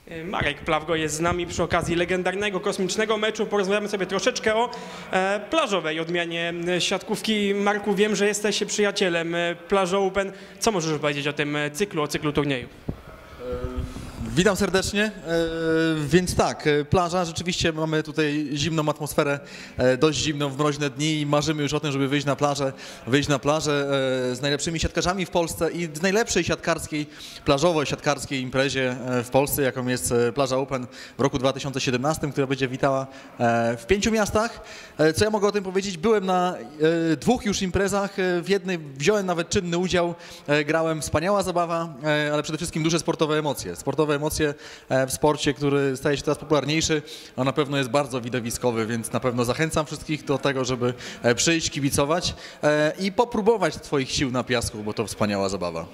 Marek Plawgo jest z nami przy okazji legendarnego, kosmicznego meczu. Porozmawiamy sobie troszeczkę o plażowej odmianie siatkówki. Marku, wiem, że jesteś przyjacielem Plażo Open. Co możesz powiedzieć o tym cyklu, o cyklu turnieju? Witam serdecznie. Więc tak, plaża, rzeczywiście mamy tutaj zimną atmosferę, dość zimną w mroźne dni i marzymy już o tym, żeby wyjść na plażę z najlepszymi siatkarzami w Polsce i z najlepszej siatkarskiej, plażowej siatkarskiej imprezie w Polsce, jaką jest Plaża Open w roku 2017, która będzie witała w 5 miastach. Co ja mogę o tym powiedzieć? Byłem na 2 już imprezach, w jednej wziąłem nawet czynny udział, grałem, wspaniała zabawa, ale przede wszystkim duże sportowe emocje. Emocje w sporcie, który staje się teraz popularniejszy, a na pewno jest bardzo widowiskowy, więc na pewno zachęcam wszystkich do tego, żeby przyjść, kibicować i popróbować swoich sił na piasku, bo to wspaniała zabawa.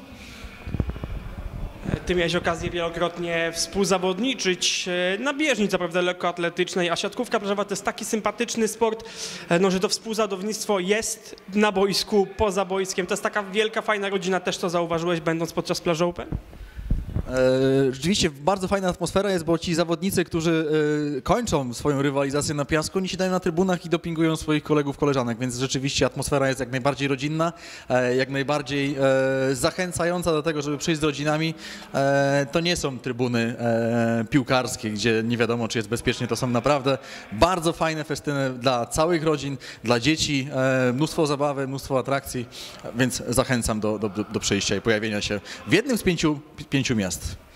Ty miałeś okazję wielokrotnie współzawodniczyć na bieżni, co prawda lekkoatletycznej, a siatkówka plażowa to jest taki sympatyczny sport, no, że to współzawodnictwo jest na boisku, poza boiskiem. To jest taka wielka, fajna rodzina, też to zauważyłeś, będąc podczas Plaży Open? Rzeczywiście bardzo fajna atmosfera jest, bo ci zawodnicy, którzy kończą swoją rywalizację na piasku, oni siadają na trybunach i dopingują swoich kolegów, koleżanek, więc rzeczywiście atmosfera jest jak najbardziej rodzinna, jak najbardziej zachęcająca do tego, żeby przyjść z rodzinami. To nie są trybuny piłkarskie, gdzie nie wiadomo, czy jest bezpiecznie, to są naprawdę bardzo fajne festyny dla całych rodzin, dla dzieci, mnóstwo zabawy, mnóstwo atrakcji, więc zachęcam do przyjścia i pojawienia się w jednym z pięciu miast.